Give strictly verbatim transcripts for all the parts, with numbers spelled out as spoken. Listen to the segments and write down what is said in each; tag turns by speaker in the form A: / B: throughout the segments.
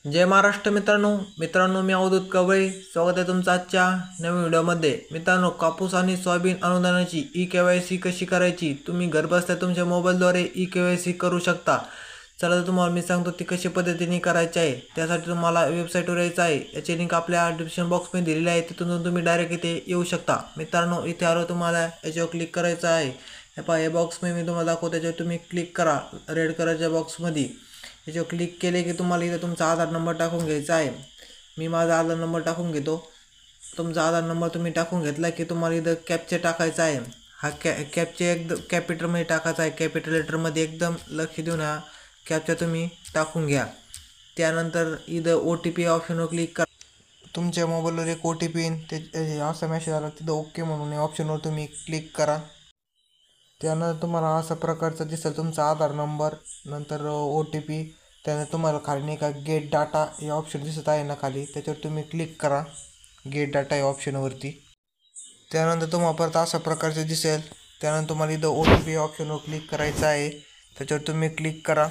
A: जय महाराष्ट्र मित्रांनो मित्रांनो मी अवधूत कवळे स्वागत आहे तुमचं आजच्या नवीन व्हिडिओमध्ये। मित्रांनो, कापूस आणि सोयाबीन अनुदानाची ई केवायसी कशी करायची तुम्ही घर बसल्या तुमच्या मोबाईलद्वारे ई केवायसी करू शकता। चला तर तुम्हाला मी सांगतो ती कशी पद्धतीने करायची आहे। त्यासाठी तुम्हाला वेबसाईटवर यायचं आहे। याची लिंक आपल्या डिस्क्रिप्शन बॉक्समध्ये दिलेली आहे, तिथून तुम्ही डायरेक्ट इथे येऊ शकता। मित्रांनो, इथे आलो तुम्हाला याच्यावर क्लिक करायचं आहे। हे पहा, हे बॉक्समध्ये मी तुम्हाला दाखवतो, त्याच्यावर तुम्ही क्लिक करा रेड कलरच्या बॉक्समध्ये। याच्यावर क्लिक केले की तुम्हाला इथं तुमचा आधार नंबर टाकून घ्यायचा आहे। मी माझा आधार नंबर टाकून घेतो। तुमचा आधार नंबर तुम्ही टाकून घेतला की तुम्हाला इथं कॅप्चा टाकायचा आहे। हा कॅ कॅप्चा एकदम कॅपिटलमध्ये टाकायचा आहे, कॅपिटल लेटरमध्ये एकदम लक्ष देऊन हा कॅप्चा तुम्ही टाकून घ्या। त्यानंतर इथं ओ टी पी ऑप्शनवर क्लिक करा। तुमच्या मोबाईलवर एक ओ टी पी येईन, ते असा मेसेज आला तिथं ओके म्हणून या ऑप्शनवर तुम्ही क्लिक करा। त्यानंतर तुम्हाला अशा प्रकारचा दिसेल तुमचा आधार नंबर, नंतर ओ टी पी। त्यानंतर तुम्हाला खाली नाही का गेट डाटा हे ऑप्शन दिसत आहे ना खाली, त्याच्यावर तुम्ही क्लिक करा गेट डाटा या ऑप्शनवरती। त्यानंतर तुम्हाला परत अशा प्रकारचे दिसेल। त्यानंतर तुम्हाला इथं ओ टी पी ऑप्शनवर क्लिक करायचं आहे, त्याच्यावर तुम्ही क्लिक करा।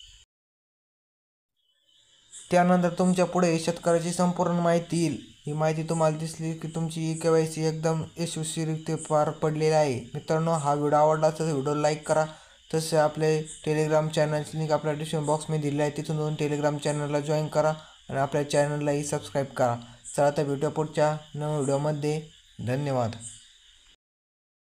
A: त्यानंतर तुमच्या पुढे शेतकऱ्याची संपूर्ण माहिती येईल। ही माहिती तुम्हाला दिसली की तुमची ई केवायसी एकदम यशस्वीरित्या पार पडलेली आहे। मित्रांनो, हा व्हिडिओ आवडला तर व्हिडिओ लाईक करा। तसे आपले टेलिग्राम चॅनलची लिंक आपल्या डिस्क्रिप्शन बॉक्समध्ये दिली आहे, तिथून जाऊन टेलिग्राम चॅनलला जॉईन करा आणि आपल्या चॅनललाही सबस्क्राईब करा। चला तर भेटूया पुढच्या नवीन व्हिडिओमध्ये। धन्यवाद।